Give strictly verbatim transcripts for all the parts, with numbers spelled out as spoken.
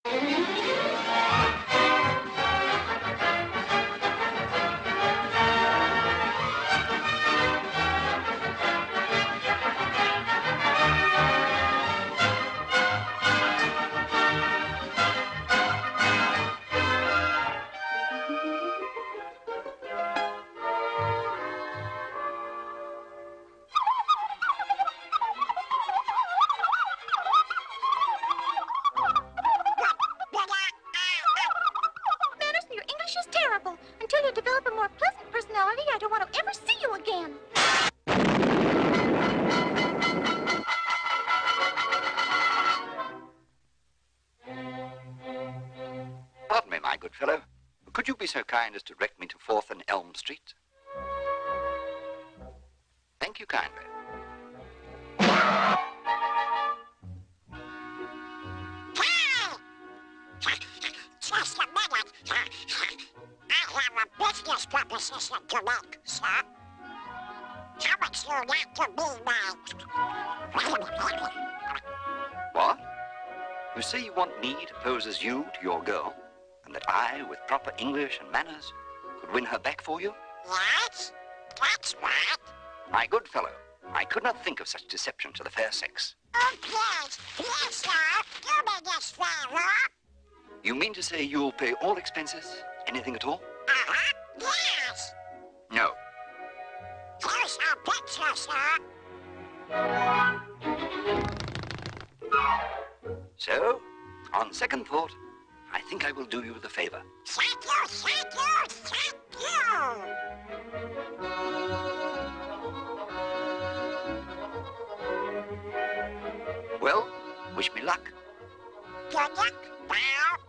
Fellow, could you be so kind as to direct me to Fourth and Elm Street? Thank you kindly. Just a minute. I have a business proposition to make, sir. How much you like to be my... What? You say you want me to pose as you to your girl? And that I, with proper English and manners, could win her back for you? Yes, that's right. My good fellow, I could not think of such deception to the fair sex. Oh, please, please, sir, do me this favor. You mean to say you'll pay all expenses? Anything at all? Uh-huh, yes. No. Here's our picture, sir. So, on second thought, I think I will do you the favor. Thank you, thank you, thank you. Well, wish me luck. Good luck, pal.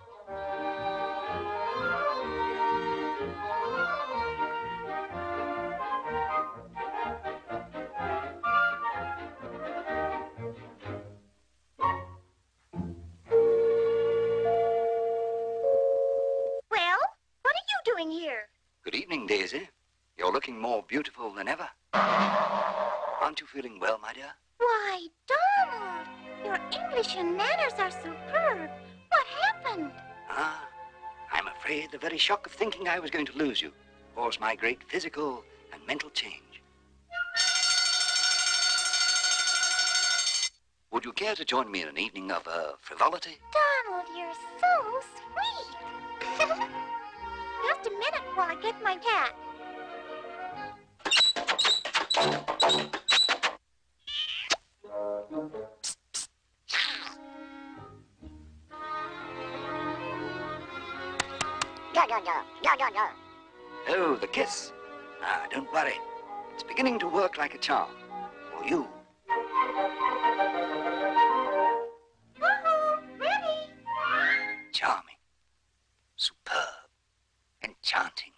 Here. Good evening, Daisy. You're looking more beautiful than ever. Aren't you feeling well, my dear? Why, Donald, your English and manners are superb. What happened? Ah, I'm afraid the very shock of thinking I was going to lose you caused my great physical and mental change. Would you care to join me in an evening of uh, frivolity? Donald, you're so sweet. Just a minute while I get my hat. No, no, no, no, no, no. Oh, the kiss. Ah, don't worry. It's beginning to work like a charm. For you. Woohoo! Ready? Charming. Superb. Enchanting.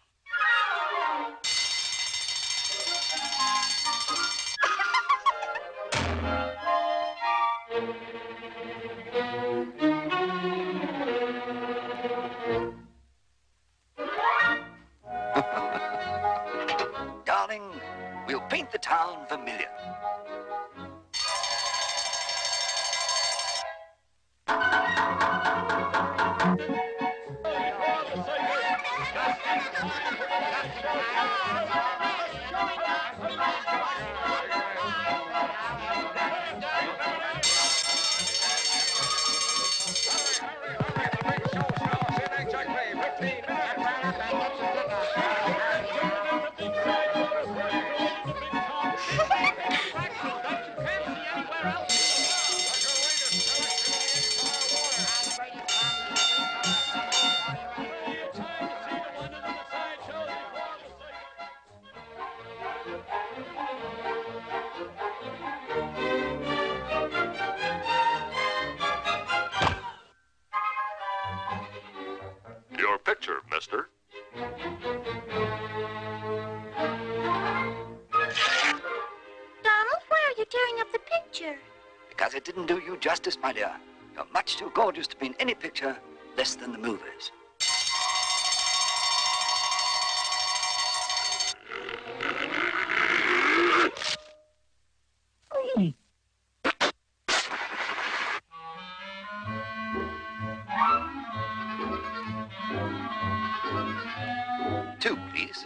Darling, we'll paint the town vermilion. Your picture, mister. Donald, why are you tearing up the picture? Because it didn't do you justice, my dear. You're much too gorgeous to be in any picture less than the movies. Two, please.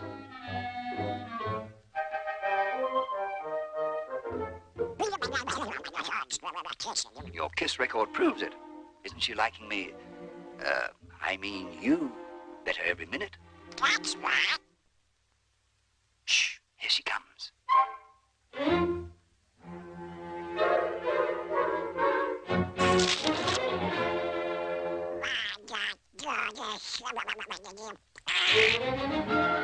Your kiss record proves it. Isn't she liking me? Uh, I mean you better every minute? That's right. Shh, here she comes. My God,